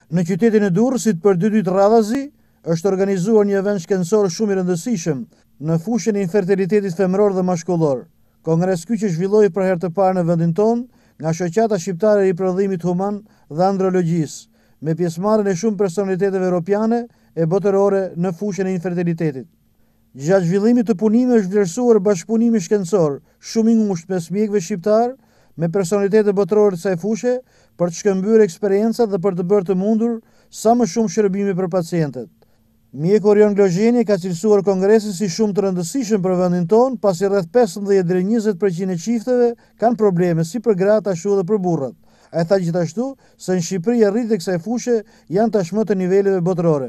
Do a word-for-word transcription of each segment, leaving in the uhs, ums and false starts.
Në qytetin e Durrësit për dy ditë radhazi është organizuar një event shkencor shumë i rëndësishëm në fushën e infertilitetit femëror dhe mashkullor. Kongres ky që zhvilloi për herë të parë në vendin tonë nga shoqata shqiptare e riprodhimit human dhe andrologjisë, me pjesëmarrjen e shumë personaliteteve europiane e botërore në fushën e infertilitetit. Gjatë zhvillimit të punimeve është vlerësuar bashkëpunimi shkencor shumë i ngushtë mes mjekëve shqiptar me personalitete botërore të kësaj fushë për të shkëmbyer eksperiencat dhe për të bërë të mundur sa më shumë shërbime për pacientët. Mjeku Orion Glozheni ka cilësuar kongresin si shumë të rëndësishëm për vendin tonë, pasi rreth pesëmbëdhjetë deri në njëzet përqind e çifteve kanë probleme si për gratë ashtu edhe për burrat. Ai tha gjithashtu se në Shqipëri arritjet e kësaj fushë janë tashmë të niveleve botërore.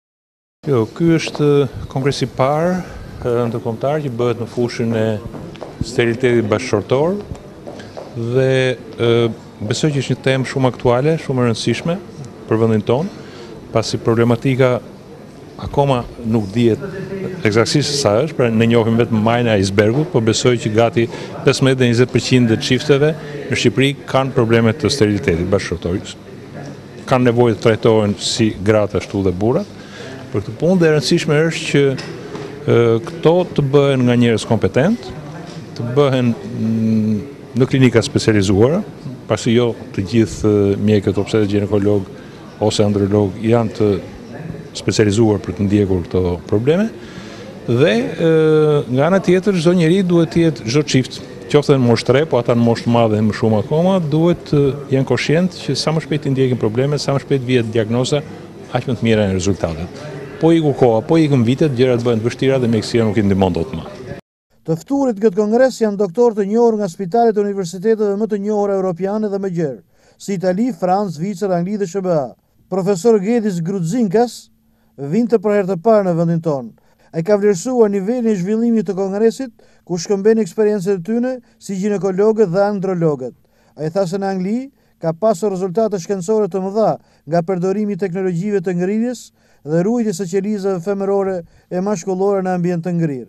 Jo, ky është kongresi i parë ndërkombëtar që bëhet në fushën e sterilitetit bashkëshortor dhe e, besoj që është një temë shumë aktuale, shumë e rëndësishme për vendin tonë, pasi problematika akoma nuk dihet eksaktësisht sa është, pra ne njohim vetëm majën e icebergut, por besoj që gati pesëmbëdhjetë deri në njëzet përqind të çifteve në Shqipëri kanë probleme të sterilitetit bashkëshortor. Kanë nevojë të trajtohen si gratë ashtu dhe burrat. Për këtë punë e rëndësishme është që e, këto të bëhen nga njerëz kompetent, të bëhen në klinika specializuara, pasi jo të gjithë mjekët obstetër ginekolog ose androlog janë të specializuar për të ndjekur këto probleme, dhe e, nga ana tjetër çdo njeri duhet të jetë, çdo çift, qoftë në moshë tre, po ata në moshë të madhe më shumë akoma, duhet të jenë koshient që sa më shpejt të ndjekin problemet, sa më shpejt vihet diagnoza, aq më të mira janë rezultatet. Po iku koha, po ikën vitet, gjërat bëhen të vështira dhe mjekësia nuk i ndihmon dot më. Të ftuarit këtë kongres janë doktorë të njohur nga spitalet e universiteteve më të njohura europiane dhe më gjerë, si Itali, Francë, Zvicër, Angli dhe S B A. Profesor Gedis Grudzinkas vinte për herë të parë në vendin tonë. Ai ka vlerësuar nivelin e zhvillimit të kongresit, ku shkëmben eksperiencët e tyre si ginekologët dhe andrologët. Ai tha se në Angli ka pasur rezultate shkencore të mëdha nga përdorimi i teknologjive të ngrirjes dhe ruajtjes së qelizave femërore e mashkullore në ambient të ngrirë.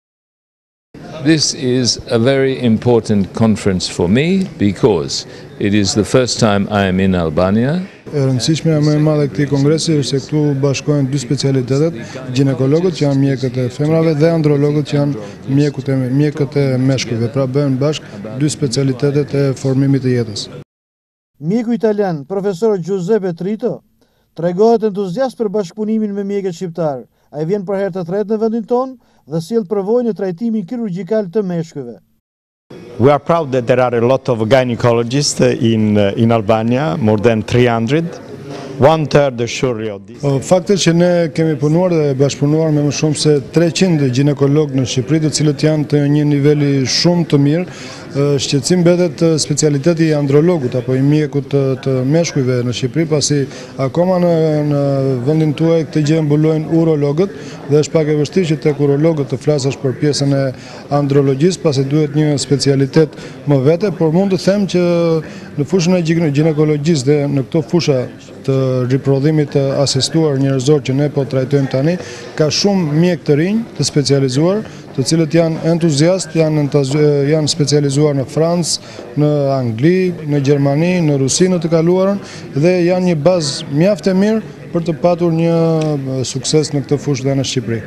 This is a very important conference for me because it is the first time I am in Albania. E rëndësishme më e madhe e këtij kongresi është se këtu bashkohen dy specialitetet, ginekologët që janë mjekët e femrave dhe andrologët që janë mjekët e mjekët e meshkujve, pra bëhen bashkë dy specialitetet e formimit të jetës. Mjeku italian, profesor Giuseppe Trito, tregohet entuziast për bashkëpunimin me mjekët shqiptar. Ai vjen për herë të tretë në vendin tonë dhe sjell përvojën e trajtimit kirurgjikal të meshkujve. We are proud that there are a lot of gynecologists in, in Albania, more than three hundred. One third surely of this. Fakti që ne kemi punuar dhe bashkëpunuar me më shumë se treqind ginekologë në Shqipëri, të cilët janë të një niveli shumë të mirë, shqetësim mbetet specialiteti i andrologut apo i mjekut të, të meshkujve në Shqipëri, pasi akoma në, në vendin tuaj këtë gjë mbulojnë urologët dhe është pak e vështirë që tek urologët të flasësh për pjesën e andrologjisë, pasi duhet një specialitet më vete, por mund të them që në fushën e ginekologjisë dhe në këto fusha të riprodhimit të asistuar njerëzor që ne po trajtojmë tani, ka shumë mjek të rinj të specializuar, të cilët janë entuziast, janë, janë specializuar në Francë, në Angli, në Gjermani, në Rusi në të kaluarën, dhe janë një bazë mjaft e mirë për të patur një sukses në këtë fushë dhe në Shqipëri.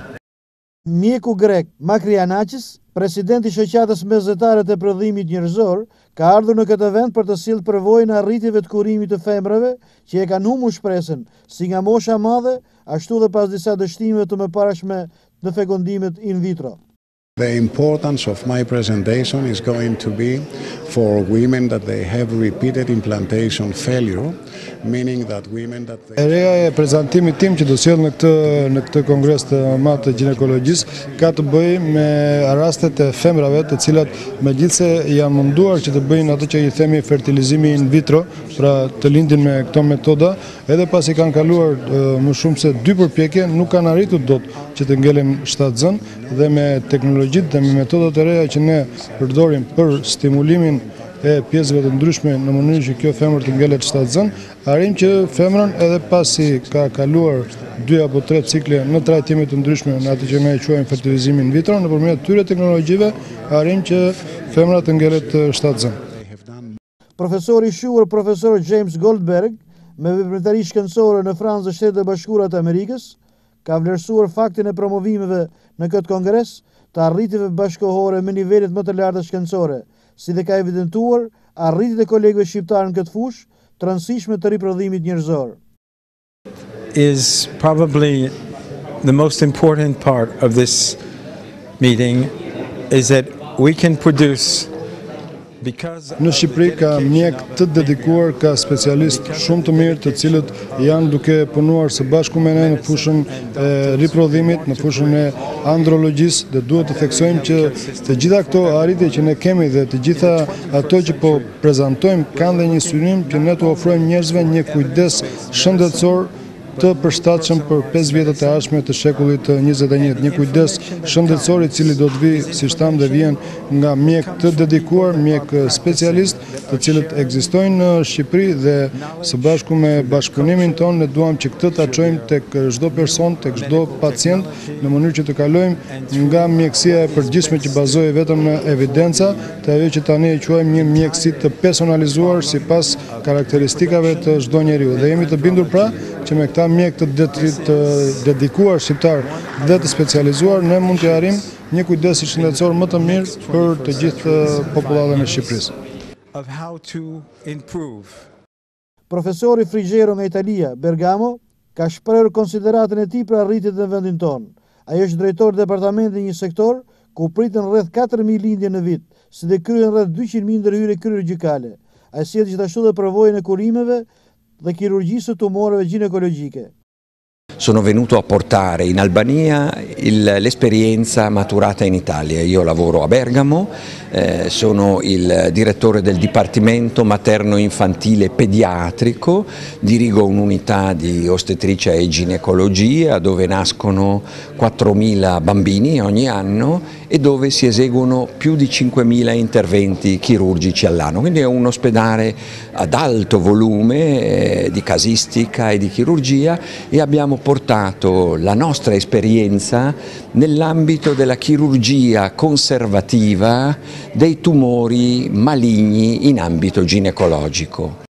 Mjeku grek Makrianakis, presidenti i shoqatës mesdhetare të prodhimit njerëzor, ka ardhur në këtë event për të sjellë përvojën e arritjeve të kurimit të femrave që e kanë humbur shpresën, si nga mosha e madhe, ashtu dhe pas disa dështimeve të mëparshme në fekondimet in vitro. The importance of my presentation is going to be for women that they have repeated implantation failure, meaning that women that they... Ereja e prezantimit tim që do sjell në këtë në këtë kongres të madh të ginekologjisë ka të bëjë me rastet e femrave të cilat megjithse janë munduar që të bëjnë atë që i themi fertilizimi in vitro, pra të lindin me këto metoda, edhe pasi kanë kaluar më shumë se dy përpjekje, nuk kanë arritur dot që të ngelen shtatzën, dhe me teknologjitë dhe me metodat e reja që ne përdorim për stimulimin e pjesëve të ndryshme në mënyrë që kjo femër të ngelet shtatzën, arrim që femrën edhe pasi ka kaluar dy apo tre cikle në trajtime të ndryshme në atë që ne e quajmë fertilizimin in vitro, nëpërmjet këtyre teknologjive arrim që femra të ngelet shtatzën. Profesori i shuar profesor James Goldberg, me veprimtari shkencore në Francë dhe Shtetet e Bashkuara të Amerikës, ka vlerësuar faktin e promovimeve në këtë kongres të arritjeve bashkohore me nivelet më të larta shkencore, si dhe ka evidentuar arritjet e kolegëve shqiptar në këtë fushë të rëndësishme të riprodhimit njerëzor. Is probably the most important part of this meeting is that we can produce. Në Shqipëri ka mjek të dedikuar, ka specialist shumë të mirë të cilët janë duke punuar së bashku me ne në fushën e riprodhimit, në fushën e andrologjisë, dhe duhet të theksojmë që të gjitha këto arritje që ne kemi dhe të gjitha ato që po prezantojmë kanë dhe një synim që ne të ofrojmë njerëzve një kujdes shëndetësor të përshtatshëm për pesë vjetët e ardhshme të shekullit të njëzet e njëjtë, një kujdes shëndetësor i cili do të vi, siç tham, dhe vjen nga mjek të dedikuar, mjek specialist, të cilët ekzistojnë në Shqipëri dhe së bashku me bashkëpunimin tonë ne duam që këtë ta çojmë tek çdo person, tek çdo pacient, në mënyrë që të kalojmë nga mjekësia e përgjithshme që bazohej vetëm në evidenca, te ajo që tani e quajmë një mjekësi të personalizuar sipas karakteristikave të çdo njeriu. Dhe jemi të bindur pra që me këta mjek të, të dedikuar shqiptar dhe të specializuar ne mund të arrijmë një kujdes shëndetësor më të mirë për të gjithë popullatën e Shqipërisë. Of how to improve. Profesori Frigjero nga Italia, Bergamo, ka shprehur konsideratën e tij për arritjet në vendin tonë. Ai është drejtori i departamentit një sektor ku priten rreth katër mijë lindje në vit, si dhe kryen rreth dyqind mijë ndërhyrje kirurgjikale. Ai sjell gjithashtu dhe përvojën e kurimeve dhe chirurgisë të tumoreve ginekologjike. Sono venuto a portare in Albania l'esperienza maturata in Italia. Io lavoro a Bergamo, eh, sono il direttore del Dipartimento Materno-Infantile Pediatrico, dirigo un'unità di ostetricia e ginecologia dove nascono quattromila bambini ogni anno e dove si eseguono più di cinquemila interventi chirurgici all'anno. Quindi è un ospedale ad alto volume eh, di casistica e di chirurgia e abbiamo portato la nostra esperienza nell'ambito della chirurgia conservativa dei tumori maligni in ambito ginecologico.